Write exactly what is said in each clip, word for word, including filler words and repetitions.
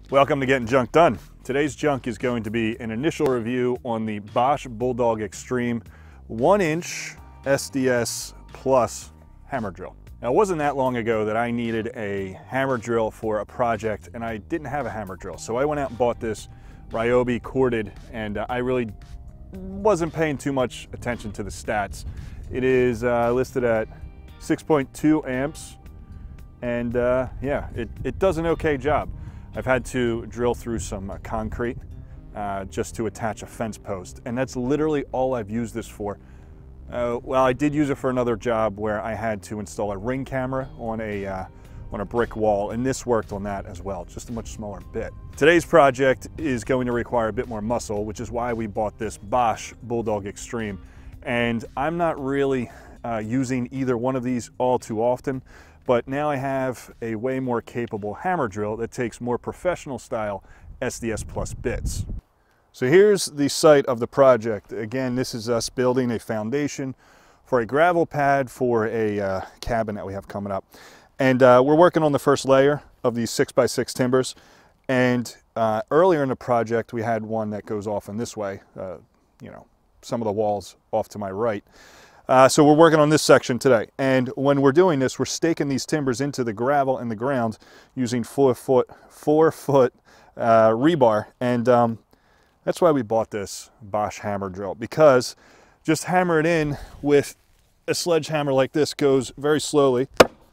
Welcome to Getting Junk Done. Today's junk is going to be an initial review on the Bosch Bulldog Extreme one inch S D S Plus hammer drill. Now, it wasn't that long ago that I needed a hammer drill for a project and I didn't have a hammer drill. So I went out and bought this Ryobi corded, and uh, I really wasn't paying too much attention to the stats. It is uh, listed at six point two amps, and uh, yeah, it, it does an okay job. I've had to drill through some uh, concrete uh, just to attach a fence post, and that's literally all I've used this for. Uh, well, I did use it for another job where I had to install a ring camera on a, uh, on a brick wall, and this worked on that as well, just a much smaller bit. Today's project is going to require a bit more muscle, which is why we bought this Bosch Bulldog Extreme. And I'm not really uh, using either one of these all too often, but now I have a way more capable hammer drill that takes more professional style S D S Plus bits. So here's the site of the project. Again, this is us building a foundation for a gravel pad for a uh, cabin that we have coming up. And uh, we're working on the first layer of these six by six timbers. And uh, earlier in the project, we had one that goes off in this way, uh, you know, some of the walls off to my right. Uh, so we're working on this section today, and when we're doing this, we're staking these timbers into the gravel and the ground using four foot four foot uh, rebar, and um, that's why we bought this Bosch hammer drill, because just hammer it in with a sledgehammer like this goes very slowly,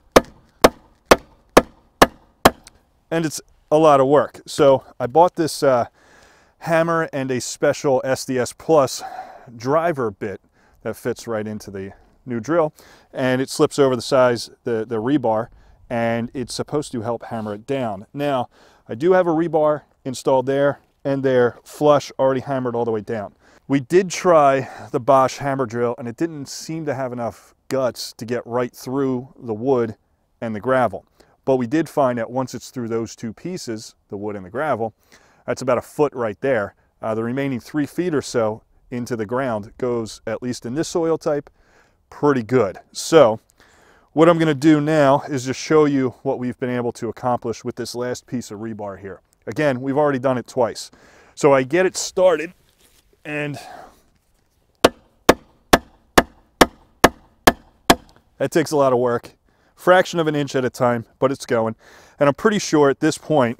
and it's a lot of work. So I bought this uh, hammer and a special S D S Plus driver bit that fits right into the new drill, and it slips over the size, the, the rebar, and it's supposed to help hammer it down. Now, I do have a rebar installed there and there, flush, already hammered all the way down. We did try the Bosch hammer drill, and it didn't seem to have enough guts to get right through the wood and the gravel. But we did find that once it's through those two pieces, the wood and the gravel, that's about a foot right there. Uh, the remaining three feet or so into the ground goes, at least in this soil type, pretty good. So what I'm going to do now is just show you what we've been able to accomplish with this last piece of rebar here. Again, we've already done it twice. So I get it started, and that takes a lot of work, fraction of an inch at a time, but it's going. And I'm pretty sure at this point,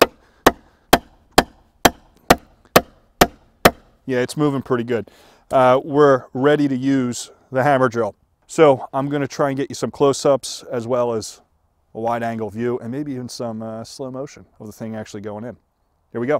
yeah, it's moving pretty good. Uh, we're ready to use the hammer drill. So I'm gonna try and get you some close-ups as well as a wide angle view, and maybe even some uh, slow motion of the thing actually going in. Here we go.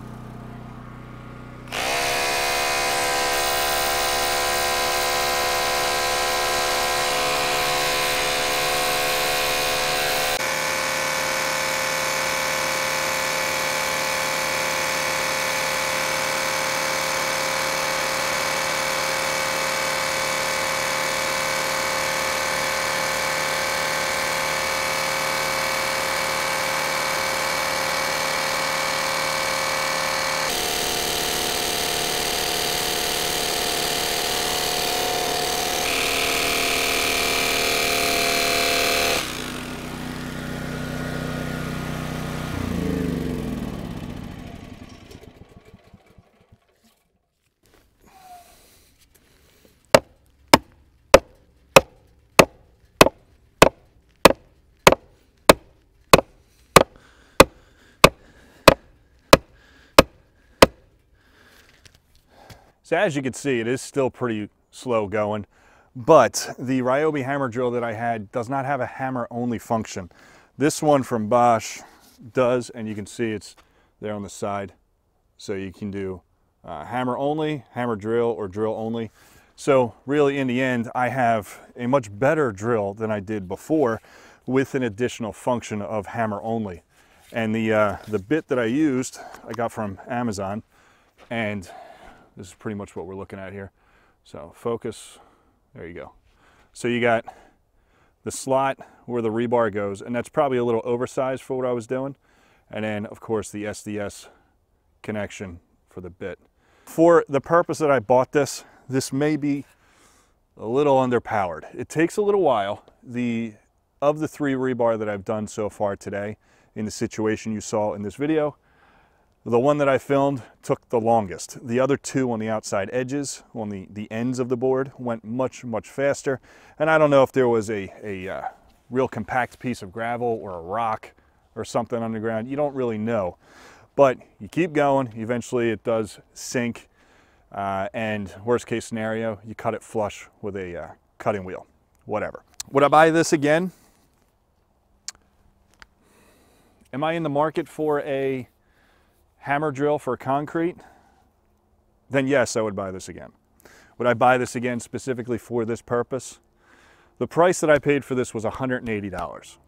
So as you can see, it is still pretty slow going, but the Ryobi hammer drill that I had does not have a hammer only function. This one from Bosch does, and you can see it's there on the side. So you can do uh, hammer only, hammer drill, or drill only. So really in the end, I have a much better drill than I did before with an additional function of hammer only. And the, uh, the bit that I used, I got from Amazon, and this is pretty much what we're looking at here. So focus, there you go. So you got the slot where the rebar goes, and that's probably a little oversized for what I was doing. And then of course the S D S connection for the bit. For the purpose that I bought this, this may be a little underpowered. It takes a little while. The of the three rebar that I've done so far today in the situation you saw in this video, the one that I filmed took the longest. The other two on the outside edges, on the, the ends of the board, went much, much faster. And I don't know if there was a, a uh, real compact piece of gravel or a rock or something on the ground. You don't really know. But you keep going, eventually it does sink. Uh, and worst case scenario, you cut it flush with a uh, cutting wheel, whatever. Would I buy this again? Am I in the market for a hammer drill for concrete? Then yes, I would buy this again. Would I buy this again specifically for this purpose? The price that I paid for this was one hundred eighty dollars.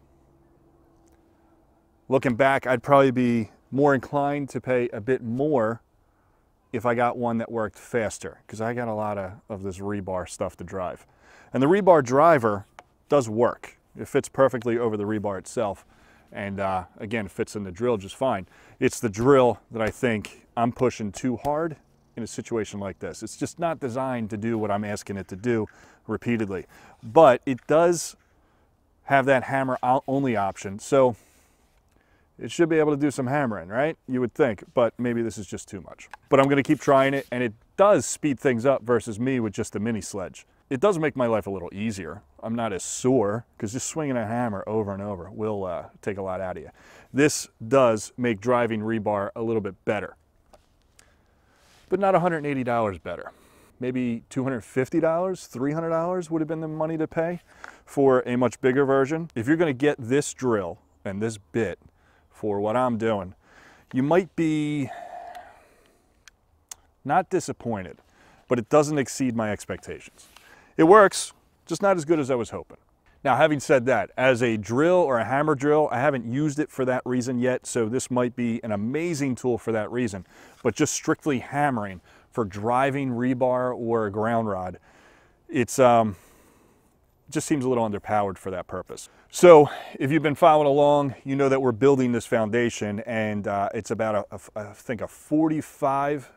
Looking back, I'd probably be more inclined to pay a bit more if I got one that worked faster, because I got a lot of, of this rebar stuff to drive. And the rebar driver does work. It fits perfectly over the rebar itself, and uh, again, fits in the drill just fine. It's the drill that I think I'm pushing too hard in a situation like this. It's just not designed to do what I'm asking it to do repeatedly. But it does have that hammer only option, so it should be able to do some hammering, right? You would think, but maybe this is just too much. But I'm gonna keep trying it, and it does speed things up versus me with just a mini sledge. It does make my life a little easier. I'm not as sore, because just swinging a hammer over and over will uh, take a lot out of you. This does make driving rebar a little bit better, but not one hundred eighty dollars better. Maybe two hundred fifty dollars, three hundred dollars would have been the money to pay for a much bigger version. If you're gonna get this drill and this bit for what I'm doing, you might be not disappointed, but it doesn't exceed my expectations. It works, just not as good as I was hoping. Now, having said that, as a drill or a hammer drill, I haven't used it for that reason yet, so this might be an amazing tool for that reason. But just strictly hammering for driving rebar or a ground rod, it's um, just seems a little underpowered for that purpose. So if you've been following along, you know that we're building this foundation, and uh, it's about, a, a, I think, a forty-five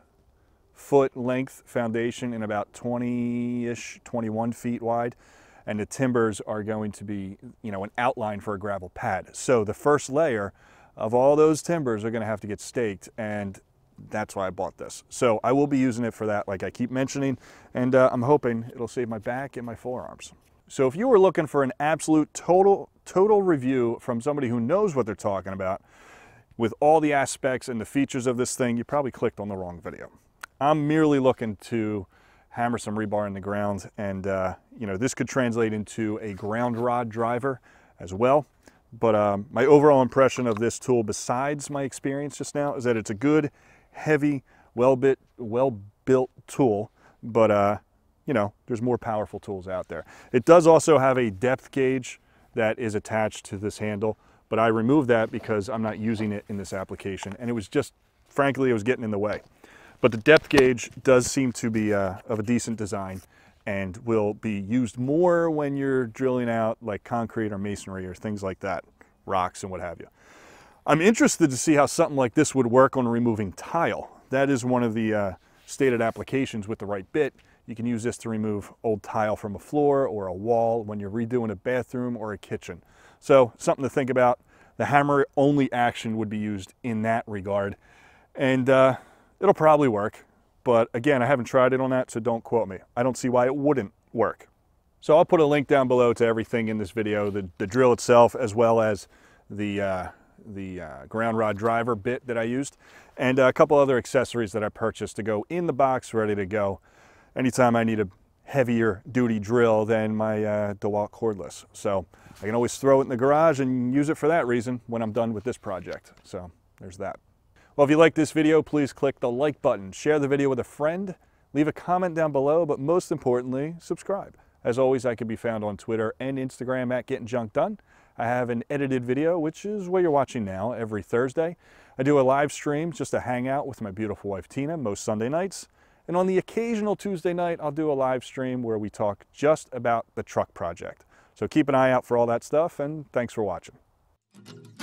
foot length foundation and about twenty-ish, twenty-one feet wide. And the timbers are going to be, you know, an outline for a gravel pad. So the first layer of all those timbers are gonna have to get staked, and that's why I bought this. So I will be using it for that, like I keep mentioning, and uh, I'm hoping it'll save my back and my forearms. So if you were looking for an absolute total, total review from somebody who knows what they're talking about, with all the aspects and the features of this thing, you probably clicked on the wrong video. I'm merely looking to hammer some rebar in the ground, and uh, you know, this could translate into a ground rod driver as well. But um, my overall impression of this tool, besides my experience just now, is that it's a good, heavy, well-built, well-built tool, but uh, you know, there's more powerful tools out there. It does also have a depth gauge that is attached to this handle, but I removed that because I'm not using it in this application, and it was just, frankly, it was getting in the way. But the depth gauge does seem to be uh, of a decent design, and will be used more when you're drilling out like concrete or masonry or things like that, rocks and what have you. I'm interested to see how something like this would work on removing tile. That is one of the uh, stated applications with the right bit. You can use this to remove old tile from a floor or a wall when you're redoing a bathroom or a kitchen. So something to think about. The hammer only action would be used in that regard, and uh, it'll probably work. But again, I haven't tried it on that, so don't quote me. I don't see why it wouldn't work. So I'll put a link down below to everything in this video, the, the drill itself, as well as the, uh, the uh, ground rod driver bit that I used, and a couple other accessories that I purchased to go in the box ready to go anytime I need a heavier duty drill than my uh, DeWalt cordless. So I can always throw it in the garage and use it for that reason when I'm done with this project. So there's that. Well, if you like this video, please click the like button, share the video with a friend, leave a comment down below, but most importantly, subscribe. As always, I can be found on Twitter and Instagram at Getting Junk Done. I have an edited video, which is what you're watching now, every Thursday. I do a live stream, just a hangout with my beautiful wife, Tina, most Sunday nights. And on the occasional Tuesday night, I'll do a live stream where we talk just about the truck project. So keep an eye out for all that stuff, and thanks for watching.